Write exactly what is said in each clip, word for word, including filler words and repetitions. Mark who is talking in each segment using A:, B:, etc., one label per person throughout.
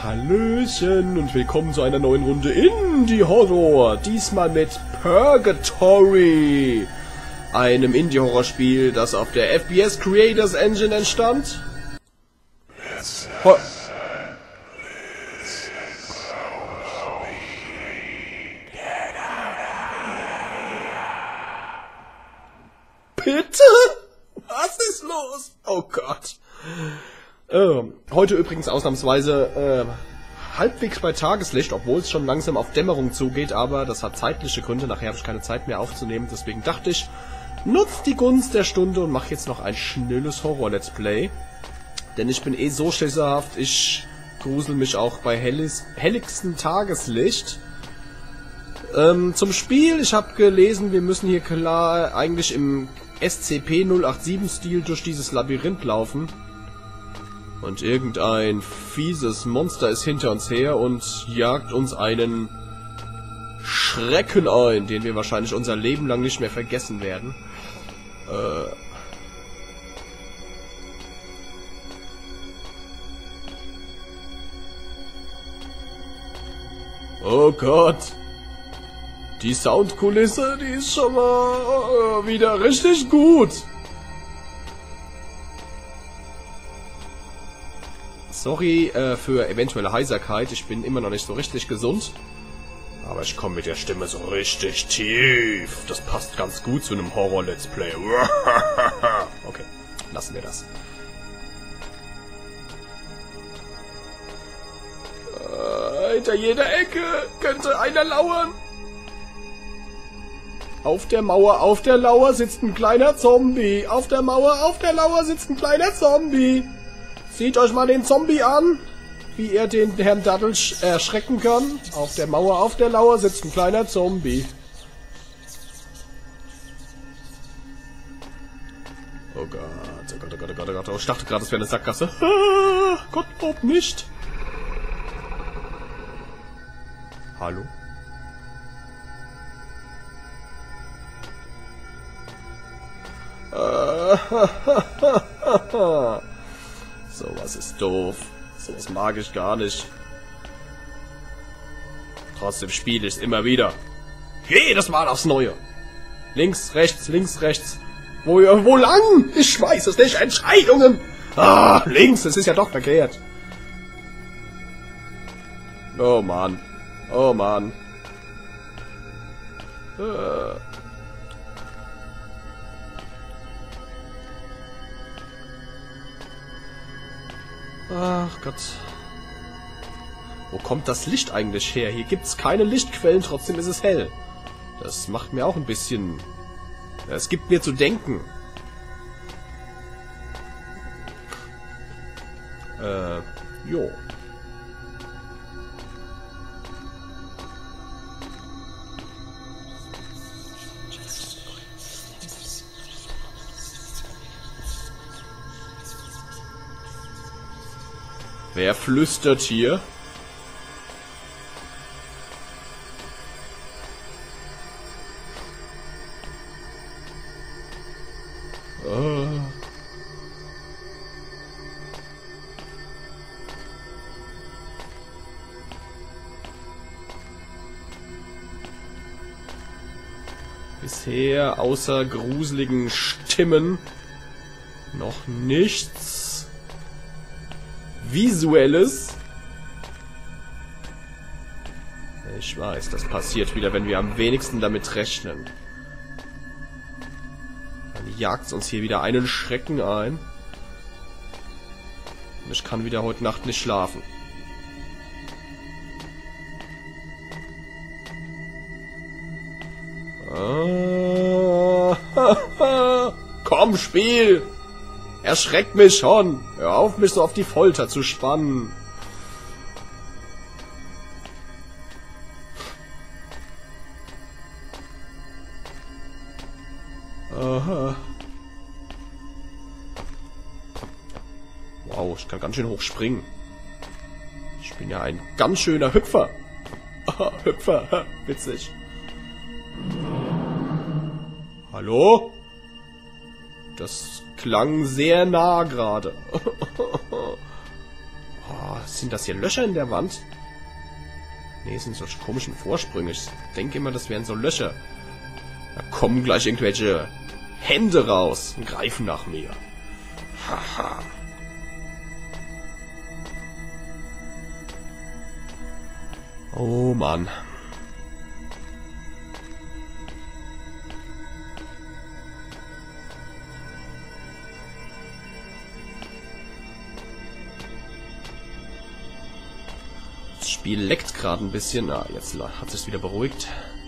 A: Hallöchen und willkommen zu einer neuen Runde Indie Horror. Diesmal mit Purgatory, einem Indie Horrorspiel, das auf der F P S Creators Engine entstand. Ho Bitte? Was ist los? Oh Gott. Äh, heute übrigens ausnahmsweise äh, halbwegs bei Tageslicht, obwohl es schon langsam auf Dämmerung zugeht, aber das hat zeitliche Gründe, nachher habe ich keine Zeit mehr aufzunehmen, deswegen dachte ich, nutzt die Gunst der Stunde und mache jetzt noch ein schnelles Horror-Let's Play. Denn ich bin eh so schisserhaft, ich grusel mich auch bei hellis, helligsten Tageslicht. Ähm, zum Spiel, ich habe gelesen, wir müssen hier klar eigentlich im S C P null acht sieben Stil durch dieses Labyrinth laufen. Und irgendein fieses Monster ist hinter uns her und jagt uns einen Schrecken ein, den wir wahrscheinlich unser Leben lang nicht mehr vergessen werden. Äh... Oh Gott! Die Soundkulisse, die ist schon mal äh, wieder richtig gut! Sorry äh, für eventuelle Heiserkeit, ich bin immer noch nicht so richtig gesund. Aber ich komme mit der Stimme so richtig tief. Das passt ganz gut zu einem Horror-Let's Play. Okay, lassen wir das. Äh, hinter jeder Ecke könnte einer lauern. Auf der Mauer, auf der Lauer sitzt ein kleiner Zombie. Auf der Mauer, auf der Lauer sitzt ein kleiner Zombie. Seht euch mal den Zombie an, wie er den Herrn Daddel erschrecken kann. Auf der Mauer, auf der Lauer sitzt ein kleiner Zombie. Oh Gott, oh Gott, oh Gott, oh Gott, oh Gott. Oh, ich dachte gerade, es wäre eine Sackgasse. Ah, Gott, ob nicht. Hallo? Ah, sowas ist doof. Sowas mag ich gar nicht. Trotzdem spiele ich es immer wieder. Jedes Mal aufs Neue. Links, rechts, links, rechts. Wo, wo lang? Ich weiß es nicht. Entscheidungen. Ah, links. Es ist ja doch verkehrt. Oh Mann. Oh Mann. Äh. Ach Gott. Wo kommt das Licht eigentlich her? Hier gibt es keine Lichtquellen, trotzdem ist es hell. Das macht mir auch ein bisschen... Es gibt mir zu denken. Äh, jo. Wer flüstert hier? Oh. Bisher außer gruseligen Stimmen noch nichts Visuelles. Ich weiß, das passiert wieder, wenn wir am wenigsten damit rechnen. Dann jagt uns hier wieder einen Schrecken ein. Und ich kann wieder heute Nacht nicht schlafen. Ah, komm, Spiel! Erschreckt mich schon! Hör auf, mich so auf die Folter zu spannen! Aha. Wow, ich kann ganz schön hoch springen. Ich bin ja ein ganz schöner Hüpfer. Aha, Hüpfer, witzig. Hallo? Das klang sehr nah gerade. Oh, Sind das hier Löcher in der Wand? Nee, es sind solche komischen Vorsprünge. Ich denke immer, das wären so Löcher. Da kommen gleich irgendwelche Hände raus und greifen nach mir. Haha. Oh Mann. Das Spiel leckt gerade ein bisschen. Ah, jetzt hat es sich wieder beruhigt.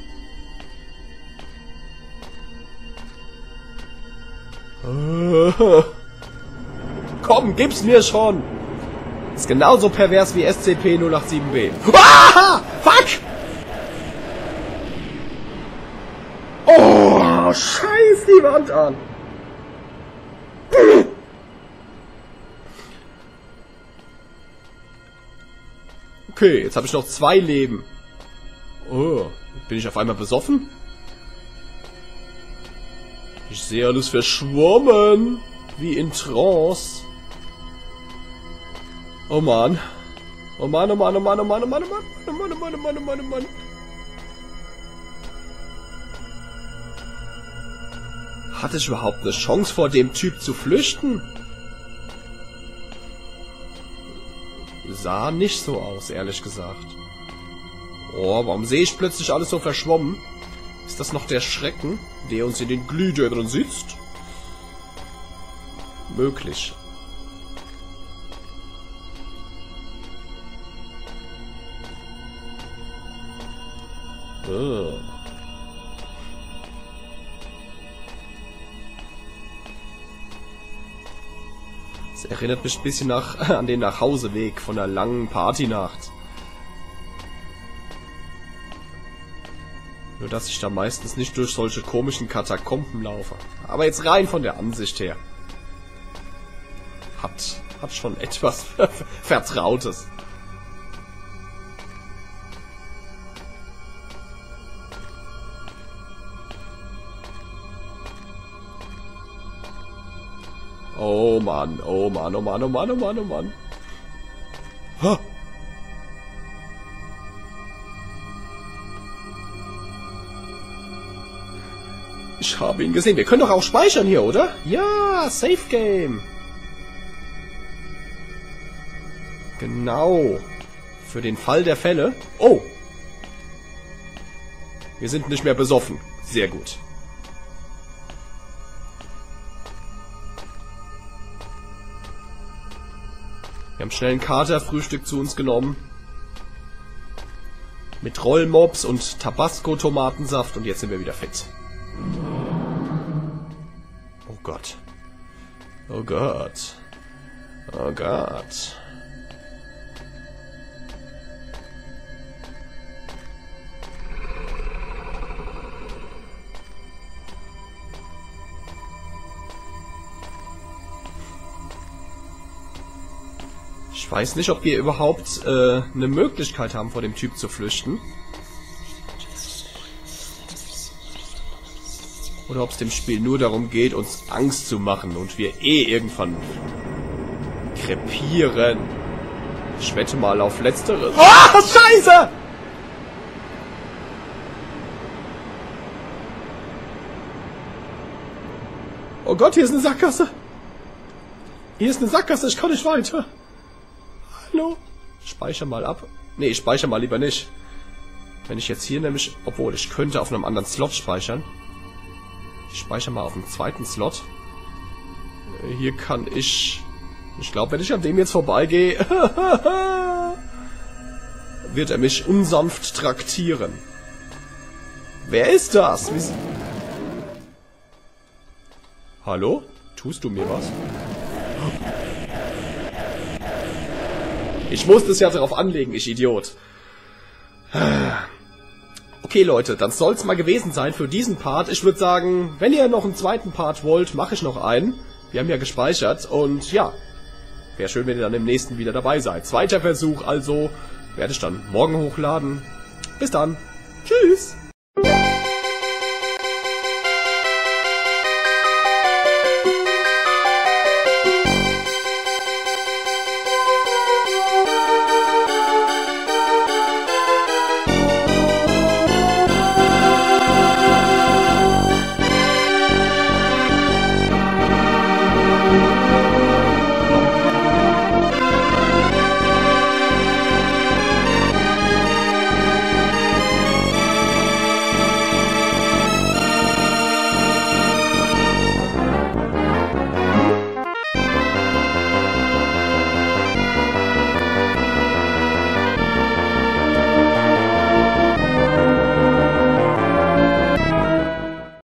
A: Komm, gib's mir schon! Ist genauso pervers wie S C P null acht sieben B. Ah! Fuck! Oh, scheiß die Wand an! Okay, jetzt habe ich noch zwei Leben. Oh, bin ich auf einmal besoffen? Ich sehe alles verschwommen. Wie in Trance. Oh Mann. Oh Mann, oh Mann, oh Mann, oh Mann, oh Mann, oh Mann, oh Mann, oh Mann, oh Mann, oh Mann, oh Mann. Hatte ich überhaupt eine Chance, vor dem Typ zu flüchten? Sah nicht so aus, ehrlich gesagt. Oh, warum sehe ich plötzlich alles so verschwommen? Ist das noch der Schrecken, der uns in den Glühdörren sitzt? Möglich. Oh. Das erinnert mich ein bisschen nach, an den Nachhauseweg von der langen Partynacht. Nur dass ich da meistens nicht durch solche komischen Katakomben laufe. Aber jetzt rein von der Ansicht her. Hat, hat schon etwas Vertrautes. Oh Mann, oh Mann, oh Mann, oh Mann, oh Mann, oh Mann. Ha! Ich habe ihn gesehen. Wir können doch auch speichern hier, oder? Ja, Safe Game. Genau. Für den Fall der Fälle. Oh. Wir sind nicht mehr besoffen. Sehr gut. Wir haben schnell ein Katerfrühstück zu uns genommen. Mit Rollmops und Tabasco-Tomatensaft und jetzt sind wir wieder fit. Oh Gott. Oh Gott. Oh Gott. Ich weiß nicht, ob wir überhaupt äh, eine Möglichkeit haben, vor dem Typ zu flüchten. Oder ob es dem Spiel nur darum geht, uns Angst zu machen und wir eh irgendwann krepieren. Ich wette mal auf Letzteres. Ah, Scheiße! Oh Gott, hier ist eine Sackgasse. Hier ist eine Sackgasse, ich kann nicht weiter. Hallo? Speicher mal ab. Nee, ich speichere mal lieber nicht. Wenn ich jetzt hier nämlich... Obwohl, ich könnte auf einem anderen Slot speichern. Ich speichere mal auf dem zweiten Slot. Hier kann ich... Ich glaube, wenn ich an dem jetzt vorbeigehe... wird er mich unsanft traktieren. Wer ist das? Wie... Hallo? Tust du mir was? Ich musste es ja darauf anlegen, ich Idiot. Okay, Leute, dann soll es mal gewesen sein für diesen Part. Ich würde sagen, wenn ihr noch einen zweiten Part wollt, mache ich noch einen. Wir haben ja gespeichert und ja, wäre schön, wenn ihr dann im nächsten wieder dabei seid. Zweiter Versuch, also werde ich dann morgen hochladen. Bis dann. Tschüss.